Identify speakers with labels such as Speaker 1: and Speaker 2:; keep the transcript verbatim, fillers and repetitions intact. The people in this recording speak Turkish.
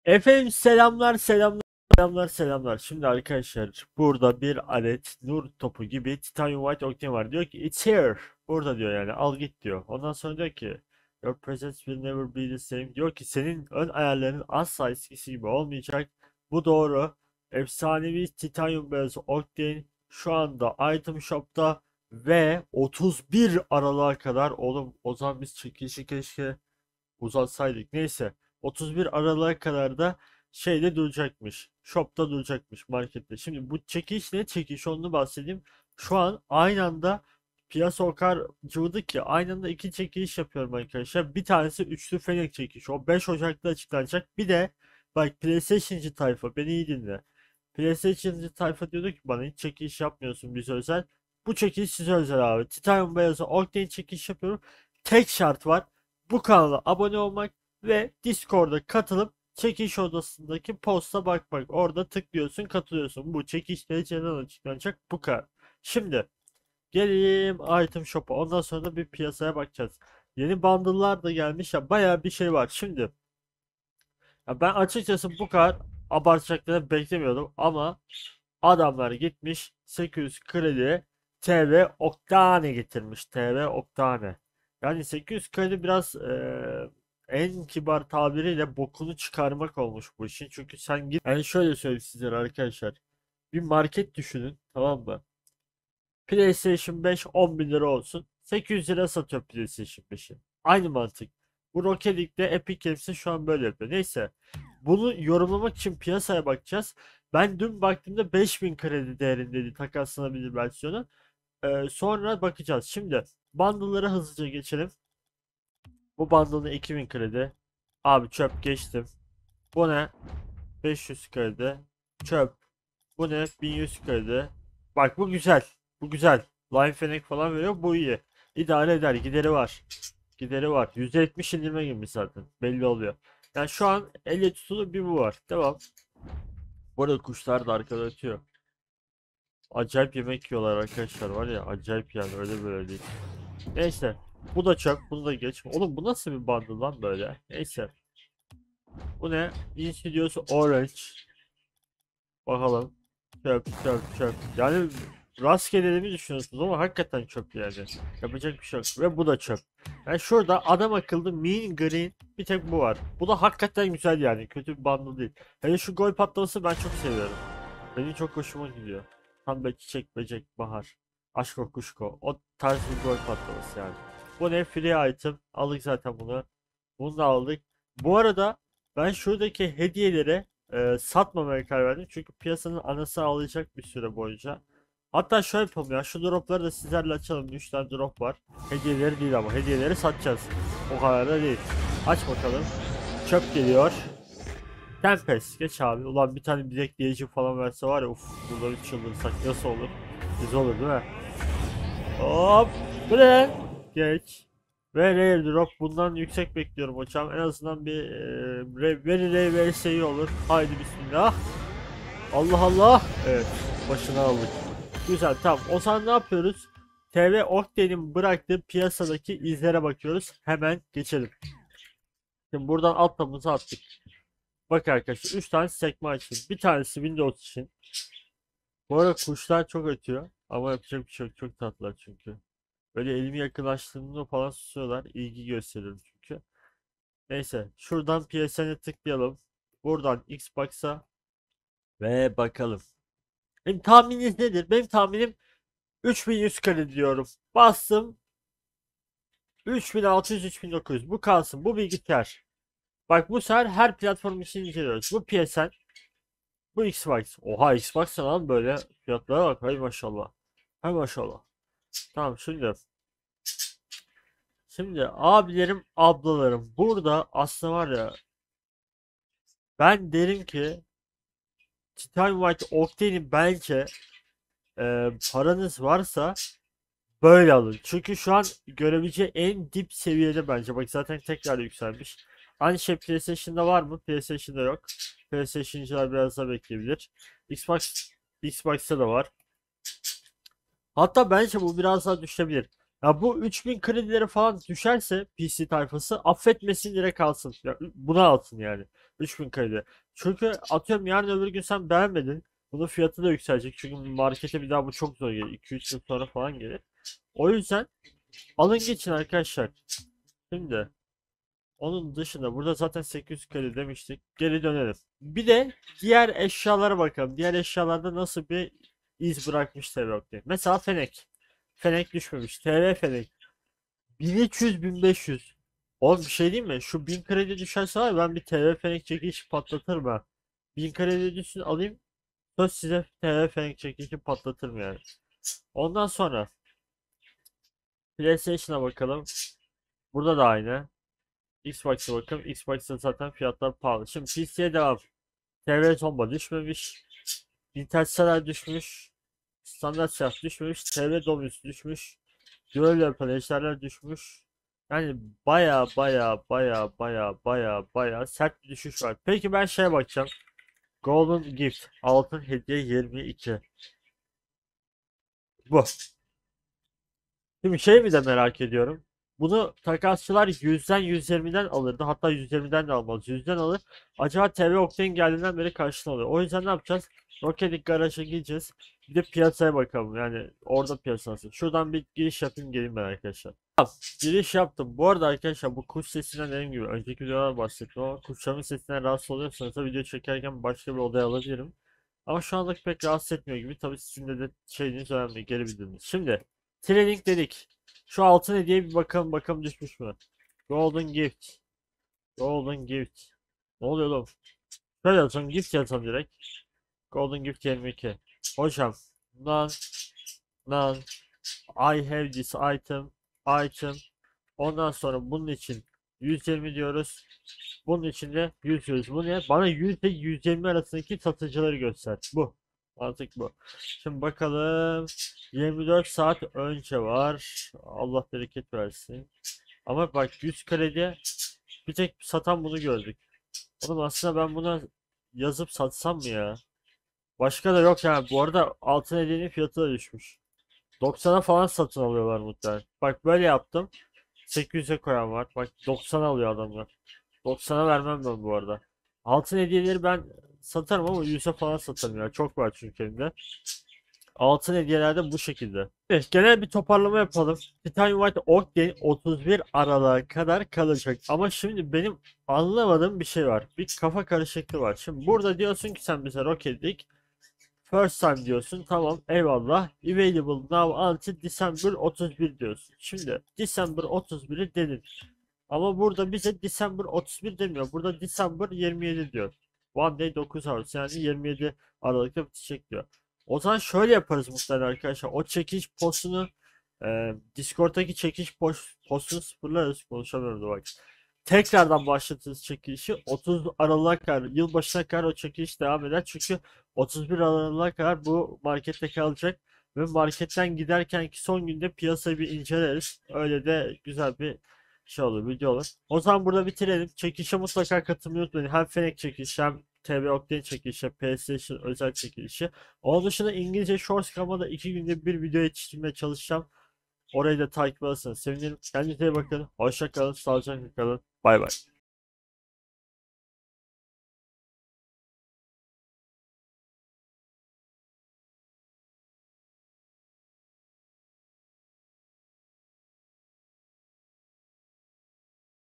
Speaker 1: Efendim selamlar selamlar selamlar selamlar. Şimdi arkadaşlar burada bir adet nur topu gibi Titanium White Octane var. Diyor ki it's here. Burada diyor yani al git diyor. Ondan sonra diyor ki your presence will never be the same. Diyor ki senin ön ayarların asla eskisi gibi olmayacak. Bu doğru. Efsanevi Titanium beyazı Octane şu anda Item Shop'ta ve otuz bir Aralık'a kadar oğlum o zaman biz çekilişi keşke uzatsaydık. Neyse. otuz bir Aralık'a kadar da şeyde duracakmış. Shop'ta duracakmış markette. Şimdi bu çekiş ne çekiş onu bahsedeyim. Şu an aynı anda piyasa o kadar cıvıdı ki aynı anda iki çekiliş yapıyorum arkadaşlar. Bir tanesi üçlü fenek çekişi. O beş Ocak'ta açıklanacak. Bir de bak PlayStation'cı tayfa beni iyi dinle. PlayStation'cı tayfa diyordu ki bana hiç çekiliş yapmıyorsun bize özel. Bu çekiliş size özel abi. Titanium beyazı Octane çekiliş yapıyorum. Tek şart var. Bu kanala abone olmak ve Discord'a katılıp çekiş odasındaki posta bakmak. Orada tıklıyorsun, katılıyorsun. Bu çekiş dereceden açıklanacak bu kadar. Şimdi gelelim item shop'a. Ondan sonra da bir piyasaya bakacağız. Yeni bundle'lar da gelmiş ya bayağı bir şey var. Şimdi ya ben açıkçası bu kadar abartacaklarını beklemiyordum ama adamlar gitmiş sekiz yüz kredi T V Octane getirmiş. T V Octane. Yani sekiz yüz kredi biraz eee, en kibar tabiriyle bokunu çıkarmak olmuş bu işin. Çünkü sen git yani şöyle söyleyeyim sizlere arkadaşlar. Bir market düşünün tamam mı? PlayStation beş on bin lira olsun. sekiz yüz lira satıyor PlayStation beşi. Aynı mantık. Bu Rocket League'de Epic Games'in şu an böyle yapıyor. Neyse. Bunu yorumlamak için piyasaya bakacağız. Ben dün baktığımda beş bin kredi değerindeydi takaslanabilir versiyonu. Ee, sonra bakacağız. Şimdi bundle'lara hızlıca geçelim. Bu bundle'ın iki bin kredi. Abi çöp geçtim. Bu ne? beş yüz kredi. Çöp. Bu ne? bin yüz kredi. Bak bu güzel. Bu güzel. Line Fennec falan veriyor. Bu iyi. İdare eder. Gideri var. Gideri var. yüzde yetmiş indirme gibi zaten. Belli oluyor. Yani şu an elle tutulu bir bu var. Devam. Bu arada kuşlar da arkada ötüyor. Acayip yemek yiyorlar arkadaşlar var ya. Acayip yani öyle böyle değil. Neyse. Bu da çöp. Bunu da geç. Oğlum bu nasıl bir bundle lan böyle? Neyse. Bu ne? Insidious Orange. Bakalım. Çöp çöp çöp. Yani rastgele mi düşünüyorsunuz ama hakikaten çöp yani. Yapacak bir şey yok. Ve bu da çöp. Yani şurada adam akıllı Mean Green bir tek bu var. Bu da hakikaten güzel yani. Kötü bir bundle değil. Hele şu gol patlaması ben çok seviyorum. Benim çok hoşuma gidiyor. Tam böyle çiçek, böcek, bahar. Aşko kuşko. O tarz bir gol patlaması yani. Bu ne? Free item. Aldık zaten bunu. Bunu da aldık. Bu arada ben şuradaki hediyeleri e, satmamaya karar verdim. Çünkü piyasanın anası ağlayacak bir süre boyunca. Hatta şöyle yapalım ya. Şu dropları da sizlerle açalım. üç tane drop var. Hediyeleri değil ama. Hediyeleri satacağız. O kadar da değil. Aç bakalım. Çöp geliyor. Tempest. Geç abi. Ulan bir tane bilekleyici falan verse var ya. Uf. Burada bir çıldırsak nasıl olur? Güzel olur değil mi? Hop. Bu ne? Geç. Ve rare drop bundan yüksek bekliyorum hocam. En azından bir e, re- very rare vs iyi olur. Haydi bismillah. Allah Allah. Evet. Başına aldık. Güzel tamam. O zaman ne yapıyoruz? T V Octane'in bıraktığı piyasadaki izlere bakıyoruz. Hemen geçelim. Şimdi buradan altlamızı attık. Bak arkadaşlar üç tane sekme açtım. Bir tanesi Windows için. Bu arada kuşlar çok ötüyor. Ama yapacak bir şey yok. Çok tatlılar çünkü. Böyle elimi yakınlaştırdığımda falan susuyorlar. İlgi gösteriyorum çünkü. Neyse. Şuradan P S N'e tıklayalım. Buradan Xbox'a ve bakalım. Benim tahmininiz nedir? Benim tahminim üç bin yüz kare diyorum. Bastım. üç bin altı yüz üç bin dokuz yüz. Bu kalsın. Bu bilgisayar. Bak bu sefer her platform için inceliyoruz. Bu P S N. Bu Xbox. Oha Xbox ne lan böyle. Fiyatlara bak. Hay maşallah. Hay maşallah. Tamam şimdi. Şimdi abilerim ablalarım. Burada aslında var ya. Ben derim ki Titan White Octane'i bence e, paranız varsa böyle alın. Çünkü şu an görebileceği en dip seviyede bence. Bak zaten tekrar yükselmiş. Aynı şey PlayStation'da var mı? PlayStation'da yok. PlayStation'cılar biraz daha bekleyebilir. Xbox Xbox'ta da var. Hatta bence bu biraz daha düşebilir. Ya bu üç bin kredileri falan düşerse P C tayfası affetmesin, direkt alsın. Ya buna alsın yani. üç bin kredi. Çünkü atıyorum yarın öbür gün sen beğenmedin. Bunun fiyatı da yükselecek. Çünkü markete bir daha bu çok zor gelir. iki üç yıl sonra falan gelir. O yüzden alın geçin arkadaşlar. Şimdi onun dışında burada zaten sekiz yüz kredi demiştik. Geri dönelim. Bir de diğer eşyalara bakalım. Diğer eşyalarda nasıl bir iz bırakmış T V Oktay. Mesela fenek. Fenek düşmemiş. T V fenek. bin üç yüz bin beş yüz. Oğlum bir şey diyeyim mi? Şu bin kredi düşerse var ya, ben bir T V fenek çekişi patlatırım ha. bin kredi düşsün alayım. Söz size T V fenek çekişi patlatırım yani. Ondan sonra PlayStation'a bakalım. Burada da aynı. Xbox'a bakalım. Xbox'ta zaten fiyatlar pahalı. Şimdi P C'ye devam. T V Tomba düşmemiş. Interstellar düşmüş. Standart Siyah düşmüş. T V Domus düşmüş. Dual Weapon Ejderler düşmüş. Yani baya baya baya baya baya baya sert bir düşüş var. Peki ben şeye bakacağım. Golden Gift. Altın hediye yirmi iki. Bu. Şimdi şey mi de merak ediyorum. Bunu takasçılar yüzden yüz yirmiden alırdı. Hatta yüz yirmiden de almaz. yüzden alır. Acaba T V Octane geldiğinden beri kaçtan alıyor? O yüzden ne yapacağız? Rocket League garaja gideceğiz. Bir de piyasaya bakalım. Yani orada piyasa nasıl? Şuradan bir giriş yapayım geleyim ben arkadaşlar. Tamam, giriş yaptım. Bu arada arkadaşlar bu kuş sesinden dediğim gibi önceki videolarda bahsettim ama kuşların sesinden rahatsız oluyorsanız da video çekerken başka bir odaya alabilirim. Ama şu anlık pek rahatsız etmiyor gibi. Tabii sizin de, de şeyiniz önemli. Geri bildiriniz. Şimdi Trading dedik. Şu altın hediye bir bakalım bakalım düşmüş mü? Golden Gift. Golden Gift. Ne oluyor oğlum? Şöyle yazalım, gift yazalım direkt. Golden Gift yirmi iki. Hocam. None. None. I have this item. Item. Ondan sonra bunun için yüz yirmi diyoruz. Bunun için de yüz diyoruz. Bu ne? Bana yüz ile yüz yirmi arasındaki satıcıları göster. Bu. Mantık bu. Şimdi bakalım. yirmi dört saat önce var. Allah bereket versin. Ama bak yüz kredi bir tek satan bunu gördük. Oğlum aslında ben buna yazıp satsam mı ya? Başka da yok yani. Bu arada altın hediyenin fiyatı da düşmüş. doksana falan satın alıyorlar muhtemelen. Bak böyle yaptım. sekiz yüze koyan var. Bak doksan alıyor adamlar. doksana vermem ben bu arada. Altın hediyeleri ben satarım ama yüze falan satarım ya. Çok var çünkü elimde. Altın hediyelerde bu şekilde. Evet, genel bir toparlama yapalım. Titanium White Octane otuz bir Aralık'a kadar kalacak. Ama şimdi benim anlamadığım bir şey var. Bir kafa karışıklığı var. Şimdi burada diyorsun ki sen bize Rocket League First time diyorsun. Tamam eyvallah. Available now until December otuz bir diyorsun. Şimdi December otuz biri dedin. Ama burada bize December otuz bir demiyor. Burada December yirmi yedi diyor. One day dokuz hours, yani yirmi yedi Aralık'ta bitecek diyor. O zaman şöyle yaparız muhtemelen arkadaşlar. O çekiş postunu e, Discord'daki çekiş post, postunu sıfırlarız. Konuşamıyorum da bak. Tekrardan başlatırız çekilişi. otuz Aralık'a kadar, yılbaşına kadar o çekiliş devam eder. Çünkü otuz bir Aralık'a kadar bu markette kalacak. Ve marketten giderkenki son günde piyasayı bir inceleriz. Öyle de güzel bir şey olur, video olur. O zaman burada bitirelim. Çekilişe mutlaka katılmayı unutmayın. Hem Fennec çekilişi hem T V Octane çekilişi, PlayStation özel çekilişi. Onun dışında İngilizce Shorts kanalda iki günde bir video yetiştirmeye çalışacağım. Orayı da takip ederseniz sevinirim. Kendinize iyi bakın. Hoşça kalın. Sağlıcakla kalın. Bay bay.